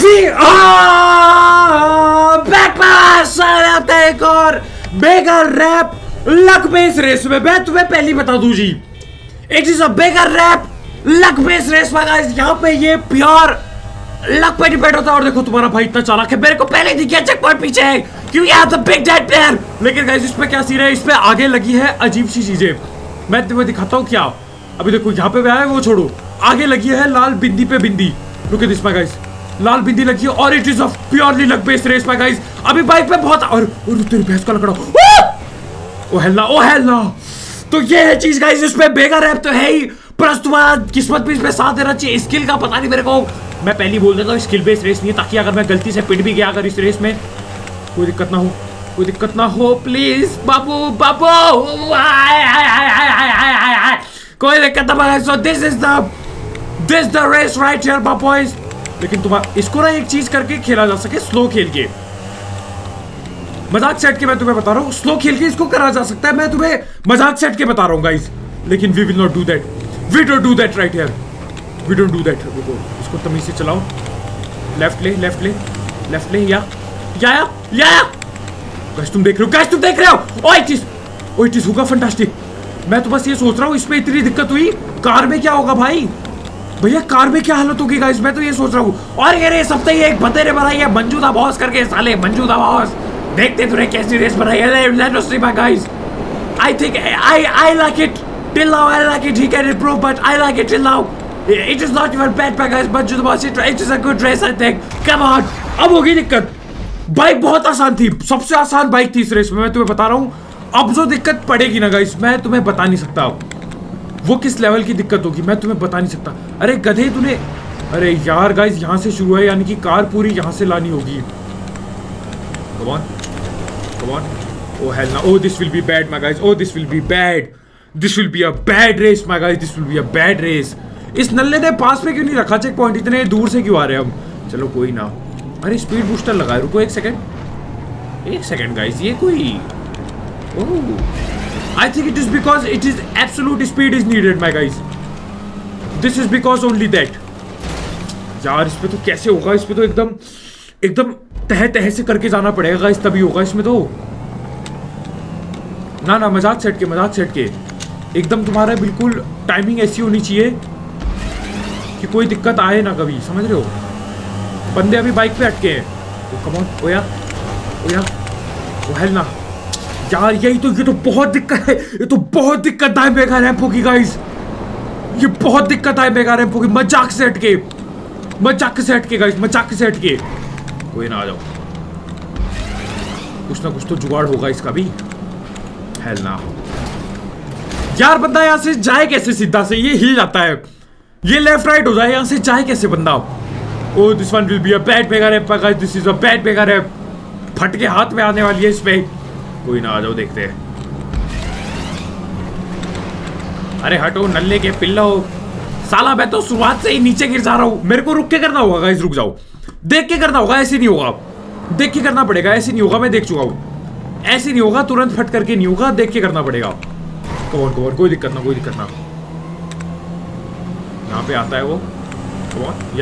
एक और bigger ramp luck base race में मैं तुम्हें पहली बता दूं जी, it is a bigger ramp luck base race में गाइस। यहाँ पे ये प्योर लक पे डिपेंड होता है। और देखो तुम्हारा भाई इतना चालाक है, मेरे को पहले दिख गया चेक पॉइंट पीछे है क्योंकि आप द बिग डैड प्लेयर। लेकिन गाइस इसमें क्या सीन है, इस पे आगे लगी है अजीब सी चीजें, मैं तुम्हें दिखाता हूँ क्या। अभी देखो यहाँ पे है, वो छोड़ो, आगे लगी है लाल बिंदी पे बिंदी। Look at this my guys, लाल बिंदी लगी है और it is a purely luck based race my guys. अभी बाइक पे बहुत और तेरी भैंस का लकड़ा, ओ हेल्ला। तो ये है चीज गाइस, इसमें बेगा रैप तो है ही, प्लस तुम्हारा किस्मत भी इसमें साथ देना चाहिए। स्किल का पता नहीं मेरे को, मैं पहली बोल देता हूँ स्किल बेस्ड रेस नहीं है, ताकि अगर मैं गलती से पिट भी गया अगर इस रेस में कोई दिक्कत ना हो, कोई दिक्कत ना हो प्लीज बाबू बाबू, कोई दिक्कत ना। So this is the race right here my boys. लेकिन तुम्हारा इसको ना एक चीज करके खेला जा सके, स्लो खेल के, मजाक सेट के मैं तुम्हें बता रहा हूँ, स्लो खेल के इसको करा जा सकता है, मैं तुम्हें मजाक सेट के बता रहा हूँ गाइस। लेकिन we will not do that, we don't do that right here, we don't do that. रुको, इसको तमीज से चलाओ, लेफ्ट ले लेफ्ट ले लेफ्ट ले, या गाइस तुम देख रहे हो, गाइस तुम देख रहे हो, ओए इट इज होगा फंटास्टिक। मैं तो बस ये सोच रहा हूँ, इसमें इतनी दिक्कत हुई, कार में क्या होगा भाई, भैया कार में क्या हालत होगी गाइस, मैं तो ये सोच रहा हूँ। और ये रेस अब तक एक बंदे ने बनाई है, मंजू दा बॉस करके, साले मंजू दा बॉस, देखते तूने कैसी रेस बनाई है। Let us see my guys, I think I like it till now, I like it, he can improve but I like it till now, it is not even bad my guys, Manju दा boss it is a good race I think. Come on, अब होगी दिक्कत। Bike बहुत आसान थी, सबसे आसान bike थी इस रेस में, मैं तुम्हें बता रहा हूँ। अब जो दिक्कत पड़ेगी ना गाइस, मैं तुम्हें बता नहीं सकता वो किस लेवल की दिक्कत होगी, मैं तुम्हें बता नहीं सकता। अरे गधे तूने, अरे यार गाइस यहाँ से शुरू है, यानी कि कार पूरी यहाँ से लानी होगी। Come on, come on. Oh hell no! Oh this will be bad, my guys. Oh this will be bad. This will be a bad race, my guys. This will be a bad race. इस नल्ले ने पास पे क्यों नहीं रखा check point, इतने दूर से क्यों आ रहे हैं हम। चलो कोई ना। अरे स्पीड बूस्टर लगाए, रुको एक सेकंड गाइस, ये कोई, ओह I think it is because it is absolute speed is needed my guys. This is because only that. यार इस पे तो कैसे होगा, इस पे तो एकदम तह से करके जाना पड़ेगा इस, तभी होगा इसमें तो। ना मजाक सेट के एकदम तुम्हारा बिल्कुल टाइमिंग ऐसी होनी चाहिए कि कोई दिक्कत आए ना कभी, समझ रहे हो। बंदे अभी बाइक पे अटके हैं, कम ऑन, ओया हेल ना यार, ये तो बहुत दिक्कत है, ये तो बहुत दिक्कत है मेगा रैंपो की गाइस, ये बहुत दिक्कत है मेगा रैंपो की। मजाक से हटके गाइस, मजाक से हटके, कोई ना आ जाओ, कुछ ना कुछ तो जुगाड़ होगा इसका भी। हेल ना यार, बंदा यहाँ से जाए कैसे सीधा से, ये हिल जाता है, ये लेफ्ट राइट हो जाए, यहाँ से जाए कैसे बंदा। Oh this one will be a bad mega ramp guys, this is a bad mega ramp, फट के हाथ में आने वाली है इसमें। कोई ना आ जाओ, देखते हैं। अरे हटो नल्ले के पिल्लो, साला मैं तो शुरुआत से ही नीचे गिर जा रहा हूं। मेरे को रुक के करना होगा गाइस, रुक जाओ, देख के करना होगा, ऐसे नहीं होगा, देख के करना पड़ेगा, ऐसे नहीं होगा, मैं देख चुका हूं, ऐसे नहीं होगा, तुरंत फट करके नहीं होगा, देख के करना पड़ेगा। कौन कोई दिक्कत ना, यहाँ पे आता है वो, कौन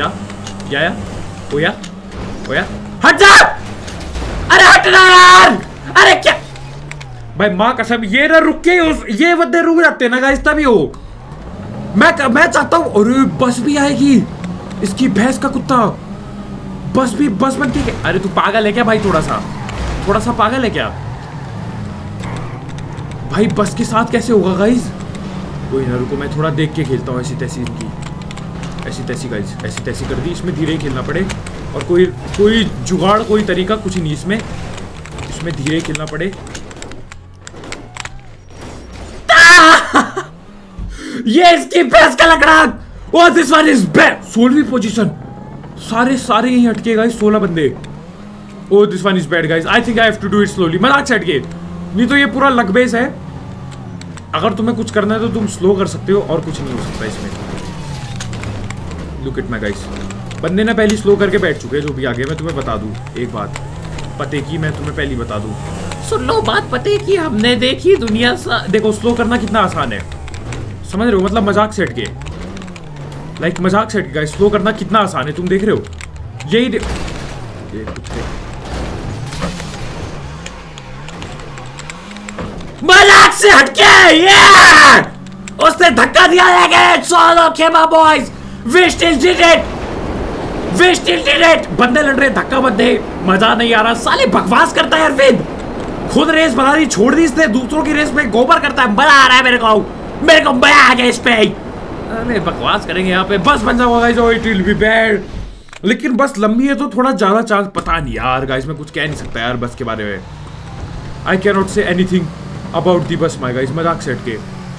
या हट जा, अरे हटना यार, अरे क्या भाई, माँ कसम, ये ना रुक के, ये बंदे रुक जाते ना गाइस तभी हो। मैं चाहता हूँ, अरे बस भी आएगी, इसकी भैंस का कुत्ता, बस बनती है। अरे तू पागल है क्या भाई, थोड़ा सा पागल है क्या भाई, बस के साथ कैसे होगा गाइस। कोई ना रुको, मैं थोड़ा देख के खेलता हूँ, ऐसी तैसी गाइस, ऐसी तैसी कर दी, इसमें धीरे ही खेलना पड़े, और कोई जुगाड़, कोई तरीका कुछ नहीं इसमें धीरे खेलना पड़े। ये इसकी भैंस का लकड़ा, oh this one is bad, 16वीं पोजीशन, सारे यहीं अटके गाइस, 16 बंदे। Oh this one is bad guys, I think I have to do it slowly, मजाक से हटके, नहीं तो ये पूरा लक बेस है। अगर तुम्हें कुछ करना है तो तुम स्लो कर सकते हो, और कुछ नहीं हो सकता इसमें। लुक इट माय गाइस, बंदे ना पहले स्लो करके बैठ चुके हैं, जो भी आगे मैं तुम्हें बता दूं एक बात पते की, मैं तुम्हें पहली बता दूं, सुन लो बात पते की, हमने देखी दुनिया देखो स्लो करना कितना आसान है, समझ रहे हो, मतलब मजाक सेट के, लाइक मजाक सेट के गाइस, स्लो करना कितना आसान है, तुम देख रहे हो, यही ये कुत्ते मजाक से हटके ये उसने धक्का दिया है। सो खेमा boys we still did it, we still did it. बंदे लड़ रहे, धक्का मत दे, मजा नहीं आ रहा। साले बकवास करता है अरविंद, खुद रेस बना दी, छोड़ दी इसने, दूसरों की रेस में गोबर करता है। मजा आ रहा है मेरे को मजा आ गया इस पे। अरे बकवास करेंगे यहाँ पे, बस बन जाओ guys, it will be bad. लेकिन बस लंबी है तो थोड़ा ज्यादा चांस, पता नहीं यार गाइस, मैं कुछ कह नहीं सकता यार बस के बारे में। I can not say anything about the bus my guys, मजाक से हट के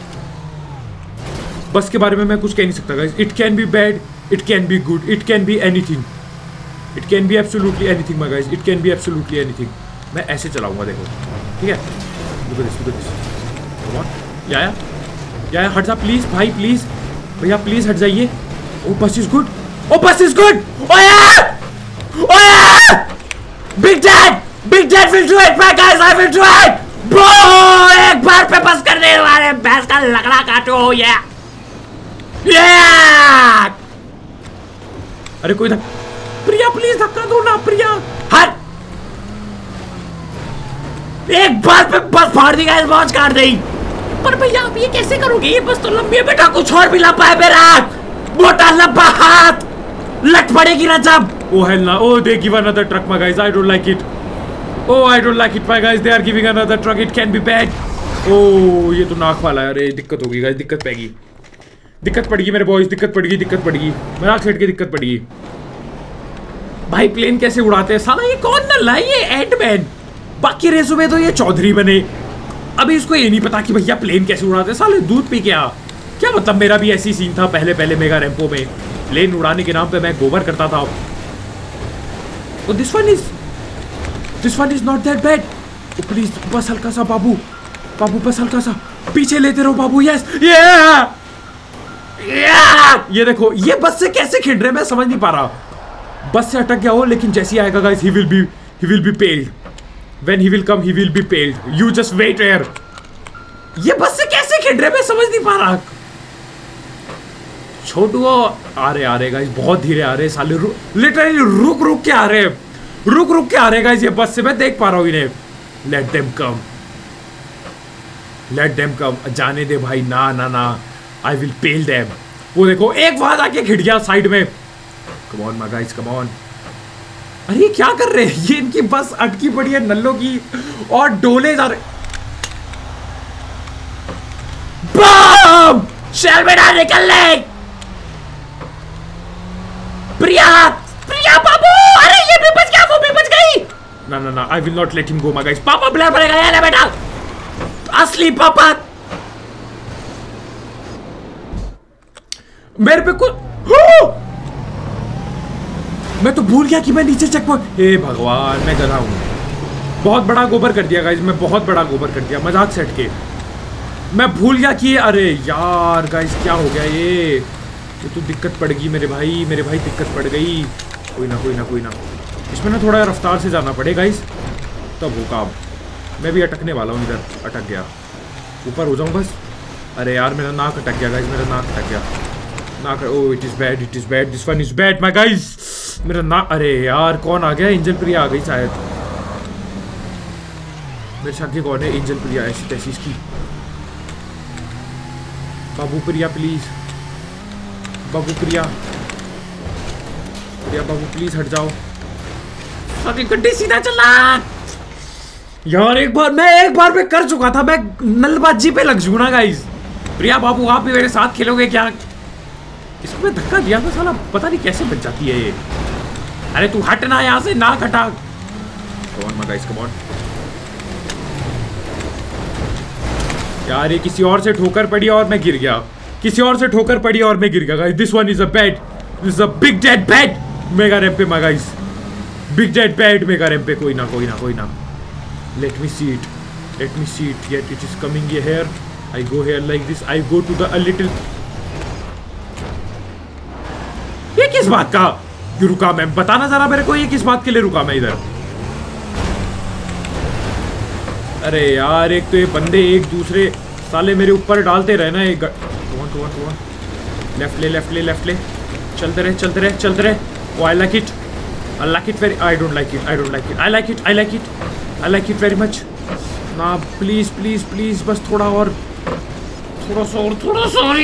बस के बारे में मैं कुछ कह नहीं सकता guys. It can be bad, it can be good, it can be anything, it can be absolutely anything my guys, it can be absolutely anything. मैं ऐसे चलाऊंगा देखो, ठीक है। Look at this, come on या हट जा प्लीज भाई, प्लीज भैया प्लीज हट जाइए। ओ bus is good, oh bus is good. ओए big dad will do it my guys, I will do it bro. एक बार पे बस करने वाले भैंस का लकड़ा काटो। ये अरे कोई प्रिया प्लीज धक्का दो ना प्रिया, हट। एक बार पे बस फाड़ दी गाइस, मौज काट दी। पर भैया आप ये कैसे करोगे, ये बस तो लंबी है बेटा, कुछ और भी लंबा है मेरा मोटा लंबा हाथ, लट पड़ेगी ना जब। ओ हेल ना, oh they give another truck my guys, I don't like it, oh I don't like it my guys, they are giving another truck, it can be bad. Oh ये तो नाक वाला है, अरे दिक्कत होगी गाइस, दिक्कत पड़ेगी मेरे बॉयज, दिक्कत पड़ेगी मजाक सेट की दिक्कत पड़ेगी। भाई प्लेन कैसे उड़ाते हैं साला, ये कौन नल्ला है, ये एंटमैन। बाकी रेसों में तो ये चौधरी बने, अभी इसको ये नहीं पता कि भैया प्लेन कैसे उड़ाते हैं। साले दूध पी क्या मतलब, मेरा भी ऐसी सीन था पहले मेगा रैंपो में, प्लेन उड़ाने के नाम पे मैं गोबर करता था। This one is not that bad. Please बस हल्का सा बाबू बस हल्का सा पीछे लेते रहो बाबू। यस ये देखो, ये बस से कैसे खिंड रहे मैं समझ नहीं पा रहा। बस से अटक गया हो, लेकिन जैसे ही आएगा गाइस ही विल बी पेल्ड। When he will come, he will be paid. You just wait here. ये बस से कैसे खिंड रहे मैं समझ नहीं पा रहा। छोटू आ रहे गाइस, बहुत धीरे आ रहे साले, लिटरली रुक के आ रहे गाइस ये बस से, मैं देख पा रहा हूँ इन्हें। Let them come, जाने दे भाई, ना I will pale them। वो देखो एक बार आके खिंड गया साइड में। Come on my guys, come on। अरे क्या कर रहे हैं ये, इनकी बस अटकी पड़ी है नल्लों की और डोले जा रहे। बम शेल बेटा निकल ले। प्रिया बाबू, अरे ये भी बच गया, वो भी बच गई। ना I will not let him go my guys. पापा ब्लर पड़ेगा ये ले बेटा, असली पापा। मेरे पे कुछ, मैं तो भूल गया कि मैं नीचे चेक पॉइंट। हे भगवान, मैं गधा हूँ, बहुत बड़ा गोबर कर दिया गाइस, मैं बहुत बड़ा गोबर कर दिया मजाक से हट के। मैं भूल गया कि अरे यार गाइस क्या हो गया, ये तो दिक्कत पड़ गई मेरे भाई दिक्कत पड़ गई। कोई ना इसमें ना थोड़ा रफ्तार से जाना पड़ेगा गाइस, तब होगा। अब मैं भी अटकने वाला हूँ, इधर अटक गया, ऊपर हो जाऊँ बस। अरे यार मेरा नाक अटक गया गाइस, मेरा नाक अटक गया। Oh it is bad, this one is bad my guys. मेरा नाक, अरे यार कौन आ गया, एंजल प्रिया आ गई शायद। मेरे साथ कौन है, एंजल प्रिया ऐसी तैसी इसकी। बाबू प्रिया please, Babu Priya Babu please हट जाओ। अरे गड्ढे सीधा चला यार, एक बार मैं कर चुका था, मैं नलबाजी पे लग चुका गाइस। प्रिया बाबू आप भी मेरे साथ खेलोगे क्या? इसको मैं धक्का दिया था साला, पता नहीं कैसे बच जाती है ये। अरे तू हट ना यहाँ से, ना हटा। Come on guys, come on यार। ये किसी और से ठोकर पड़ी और मैं गिर गया, guys. This one is a bad, this is a big dad bad mega ramp पे my guys, big dad bad mega ramp पे। कोई ना let me see it yet it is coming here. I go here like this, I go to the a little. ये किस बात का रुका मैं, बताना जरा मेरे को, ये किस बात के लिए रुका मैं इधर? अरे यार एक तो ये बंदे एक दूसरे साले मेरे ऊपर डालते रहे ना। एक लेफ्ट ले, चलते रहे। Oh I like it, I like it very. I don't like it. I don't like it. I like it. I like it. I like it very much. ना प्लीज प्लीज प्लीज बस थोड़ा और, थोड़ा सा और, थोड़ा सा और।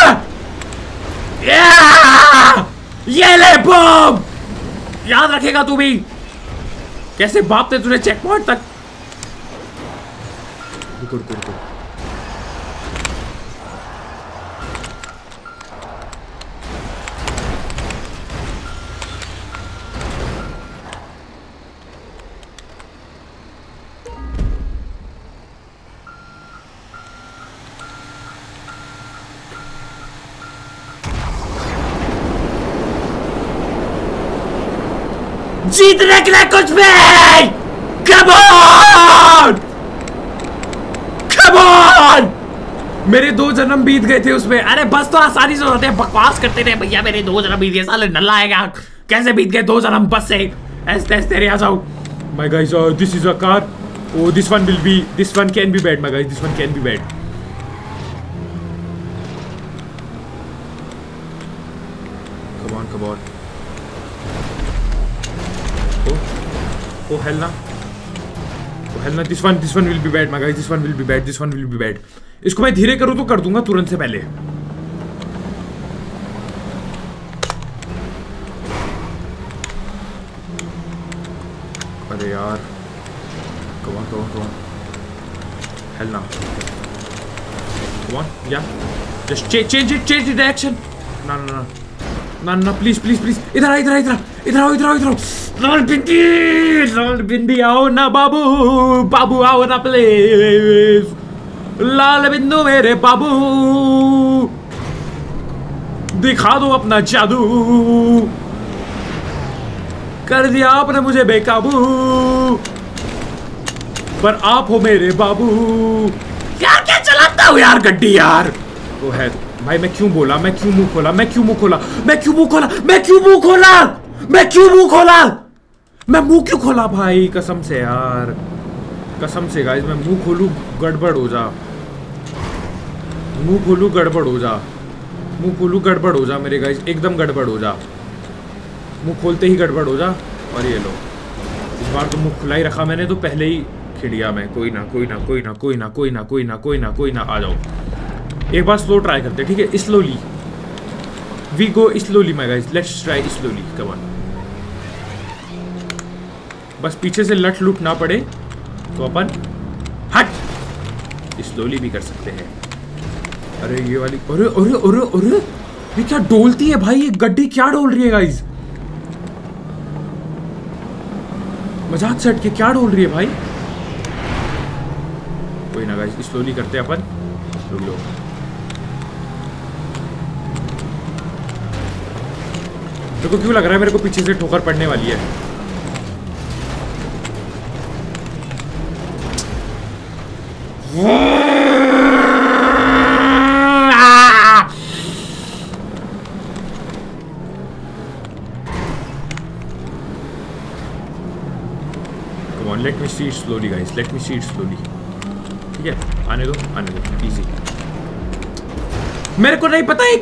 ये ले बम। याद रखेगा तू भी, कैसे बाप ने तुझे चेक पॉइंट तक। रुको। जीतने के लिए कुछ भी। Come on! Come on! मेरे 2 जन्म बीत गए थे उसमें। अरे बस तो आसानी से होते हैं, बकवास करते थे भैया। मेरे 2 जन्म बीत गए, साले नल्ला आएगा। कैसे बीत गए 2 जन्म बस से? ऐसे तेरे आ जाओ। My guys, this is a car. Oh, this one can be bad, my guys. This one can be bad. Come on. Oh hell na. This one will be bad, my guys. This one will be bad. इसको मैं धीरे करूँ तो कर दूंगा तुरंत से पहले। अरे यार, come on. Hell na. Come on, yeah. Just change the direction. No, please. इधर आओ। लाल बिंदी आओ ना बाबू आओ ना प्लीज। लाल बिंदु मेरे बाबू, दिखा दो अपना जादू। कर दिया आपने मुझे बेकाबू, पर आप हो मेरे बाबू। यार क्या चलाता हूँ यार गड्डी यार। वो है भाई, मैं क्यों बोला, मैं क्यों मुंह खोला। मैं मुंह क्यों खोला भाई, कसम से यार, कसम से गाइस। मैं मुंह खोलूं गड़बड़ हो जा, मुंह खोलूं गड़बड़ हो जा मेरे गाइस, एकदम गड़बड़ हो जा। मुंह खोलते ही गड़बड़ हो जा। और ये लो, इस बार तो मुंह खुला ही रखा मैंने, तो पहले ही खिड़िया में। कोई ना आ जाओ। एक बार स्लो ट्राई करते, ठीक है? Slowly we go, slowly my guys, let's try slowly. Come on, बस पीछे से लट लुट ना पड़े तो अपन हट स्लोली भी कर सकते हैं। अरे ये वाली, अरे ये क्या डोलती है भाई, ये गड्डी क्या डोल रही है गाइस? मजाक से हट के क्या डोल रही है भाई? कोई ना गाइस, स्लोली करते हैं अपन। रुक लो, देखो क्यों लग रहा है मेरे को पीछे से ठोकर पड़ने वाली है। Come on, let me see it slowly guys, let me see it slowly। ठीक है, आने दो इजी। मेरे को नहीं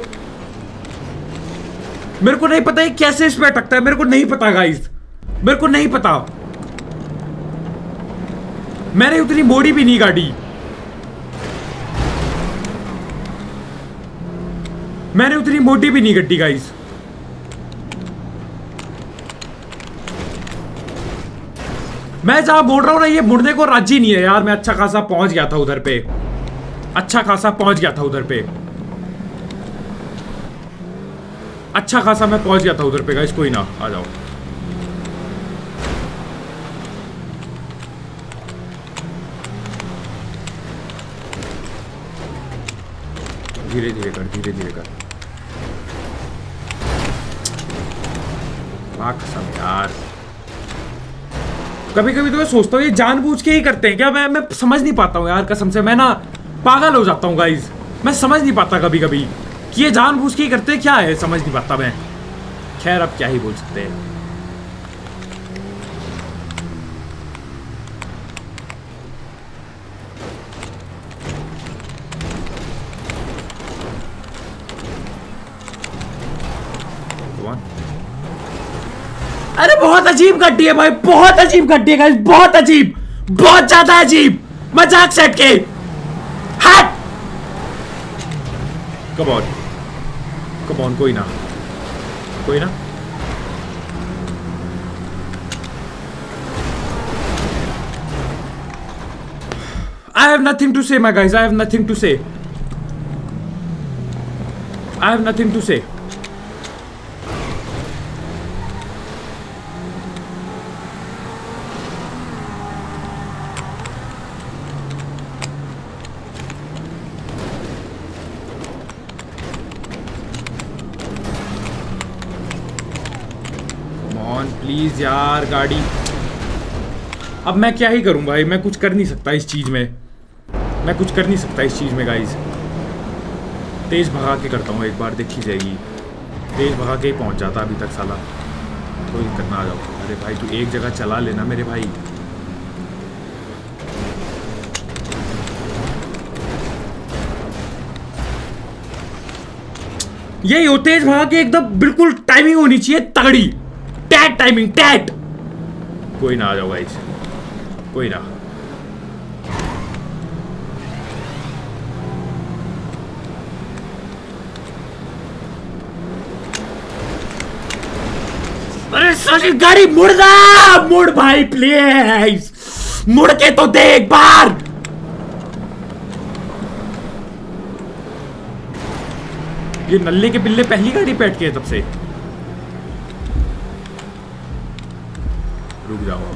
पता है कैसे इसमें अटकता है, मेरे को नहीं पता गाइस, मेरे को नहीं पता। मैंने उतनी मोड़ी भी नहीं गाड़ी, मैंने उतनी मोटी भी नहीं गड्डी गाइस। मैं जहां मोड़ रहा हूं ना, ये मुड़ने को राजी नहीं है यार। मैं अच्छा खासा पहुंच गया था उधर पे, अच्छा खासा मैं पहुंच गया था उधर पे गाइस। कोई ना, आ जाओ। धीरे धीरे कर। कसम यार, कभी कभी तो मैं सोचता हूँ ये जानबूझ के ही करते हैं क्या? मैं समझ नहीं पाता हूँ यार, कसम से। मैं ना पागल हो जाता हूँ गाइस, मैं समझ नहीं पाता कभी कभी कि ये जानबूझ के ही करते हैं क्या है, समझ नहीं पाता मैं। खैर अब क्या ही बोल सकते हैं। अरे बहुत अजीब गड्डी है भाई, बहुत अजीब गड्डी है गाइस, बहुत अजीब, बहुत ज्यादा अजीब। मजाक सेट के हट। कम ऑन, कोई ना। I have nothing to say, my guys. I have nothing to say. Come on, please यार गाड़ी। अब मैं क्या ही करूं भाई, मैं कुछ कर नहीं सकता इस चीज में, गाइस। तेज भगा के करता हूँ एक बार, देखी जाएगी। तेज भगा के ही पहुंच जाता अभी तक साला। कोई दिक्कत ना आ जाओ। अरे भाई तू एक जगह चला लेना मेरे भाई। यही हो, तेज भगा के एकदम बिल्कुल टाइमिंग होनी चाहिए तगड़ी, टैट टाइमिंग, टैट। कोई ना आ जाओ गाइस, कोई ना। अरे सारी गाड़ी मुड़ भाई प्लीज, मुड़ के तो दे एक बार। ये नल्ले के बिल्ले पहली गाड़ी पे अटके तब से। रुक जाओ।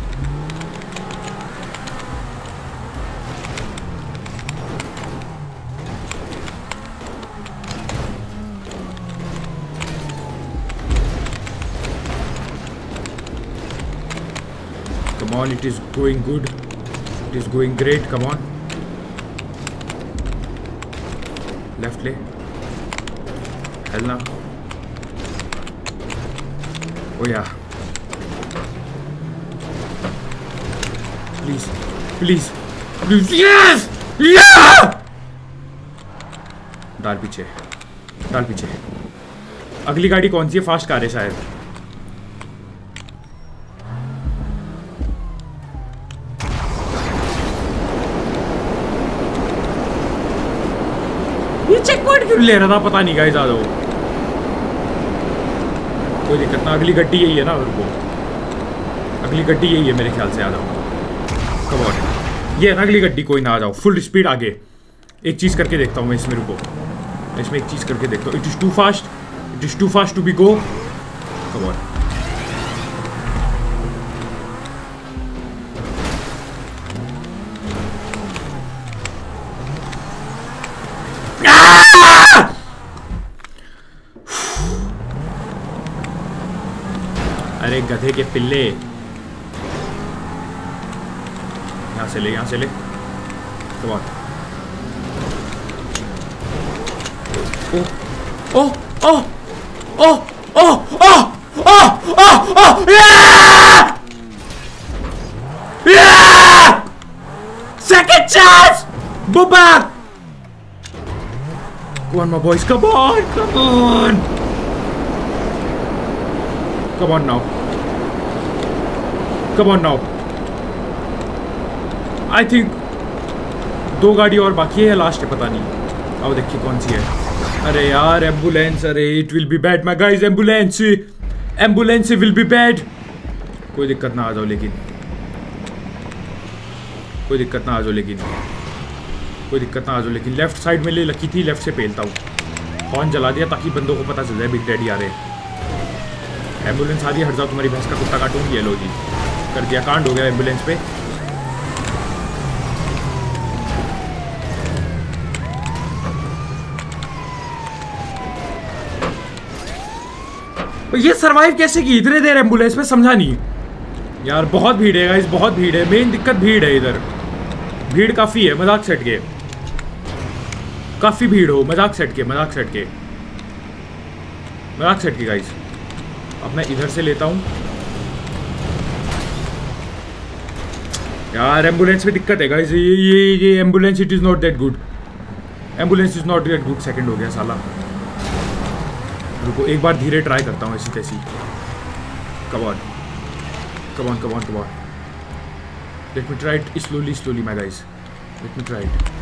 Come on, it is going good. It is going great. Come on. Left ले. Hell ना. Oh yeah. Please, please, please. Yes, yeah. डाल पीछे. अगली गाड़ी कौन सी है? फास्ट कार है शायद। चेक पॉइंट क्यों ले रहा था पता नहीं गाइस। आ जाओ, कोई दिक्कत ना। अगली गड्डी यही है ना, रुको। अगली गड्डी यही है मेरे ख्याल से। आ जाओ, कम ऑन। ये है ना अगली गड्डी। कोई ना, आ जाओ फुल स्पीड आगे। एक चीज करके देखता हूँ मैं इसमें, रुको। इसमें एक चीज करके देखता हूँ। It is too fast to be go. Come on. अरे गधे के पिल्ले, यहाँ से ले। Come on. Yeah! Second chance! Go back! Come on, my boys. Come on now. I think 2 गाड़ी और बाकी है, लास्ट है पता नहीं। अब देखिए कौन सी है। अरे यार एम्बुलेंस। अरे it will be bad my guys. Ambulance will be bad. कोई दिक्कत ना आ जाओ लेकिन। लेफ्ट साइड में ले लकी थी, लेफ्ट से पेलता हूँ। हॉर्न जला दिया ताकि बंदों को पता चल जाए बिग डैडी आ रहे हैं। एम्बुलेंस आ रही है, हट जाओ, तुम्हारी भैंस का कुत्ता काटूंगी। ये लो जी, कर दिया, कांड हो गया एम्बुलेंस पे। ये सरवाइव कैसे की इतने देर एम्बुलेंस में, समझा नहीं यार। बहुत भीड़ है गाइस, बहुत भीड़ है। मेन दिक्कत भीड़ है इधर। भीड़ काफी है। मजाक सेट के काफी भीड़ हो। मजाक सेट के गाइस। अब मैं इधर से लेता हूँ यार। एम्बुलेंस में दिक्कत है गाइस। ये ambulance it is not that good. Second हो गया साला। रुको एक बार धीरे ट्राई करता हूँ ऐसी तैसी। Come on. Come on, come on, come on. Let me try it slowly, slowly, my guys. Let me try it.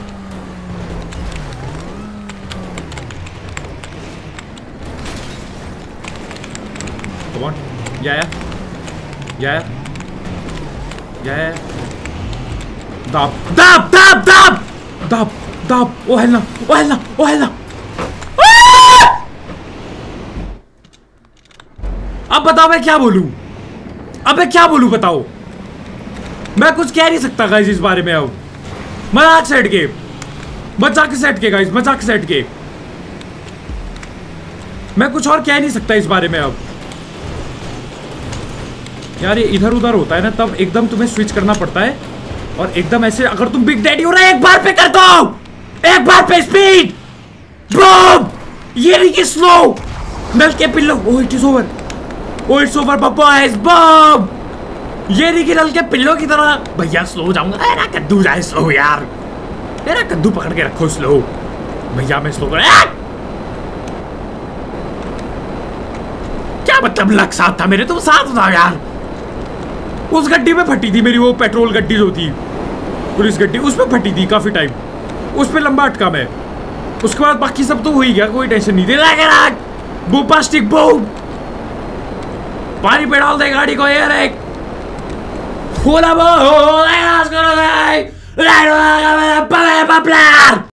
Come on. Yeah. Dab, dab, dab, dab, dab, dab. Oh hell no, oh hell no, oh hell no. अब बताओ मैं क्या बोलूं? अब मैं क्या बोलूं बताओ? मैं कुछ कह नहीं सकता गाइस इस बारे में अब। मजाक सेट के, मजाक सेट के गाइस, मजाक सेट के। मैं कुछ और कह नहीं सकता इस बारे में अब। यार ये इधर उधर होता है ना, तब एकदम तुम्हें स्विच करना पड़ता है। और एकदम ऐसे अगर तुम बिग डैडी हो रहा है, एक बार पे कर दो, एक बार पे स्पीड बूम। ये नहीं कि स्लो नल के पिल्लो। Oh it is over, oh it's over boys बम। ये नहीं कि नल के पिल्लो की तरह भैया स्लो जाऊंगा। मेरा कद्दू जाए स्लो यार, मेरा कद्दू पकड़ के रखो स्लो भैया, मैं स्लो क्या मतलब लग साथ था मेरे, तुम साथ था यार। उस गड्डी में फटी थी मेरी, वो पेट्रोल गड्डी जो थी, पुलिस गड्डी, उसमें फटी थी काफी टाइम, उस पे लंबा अटका मैं। उसके बाद बाकी सब तो हो ही गया, कोई टेंशन नहीं थी। बू प्लास्टिक बूम, पानी पे डाल दे गाड़ी को यार, एक फूला बो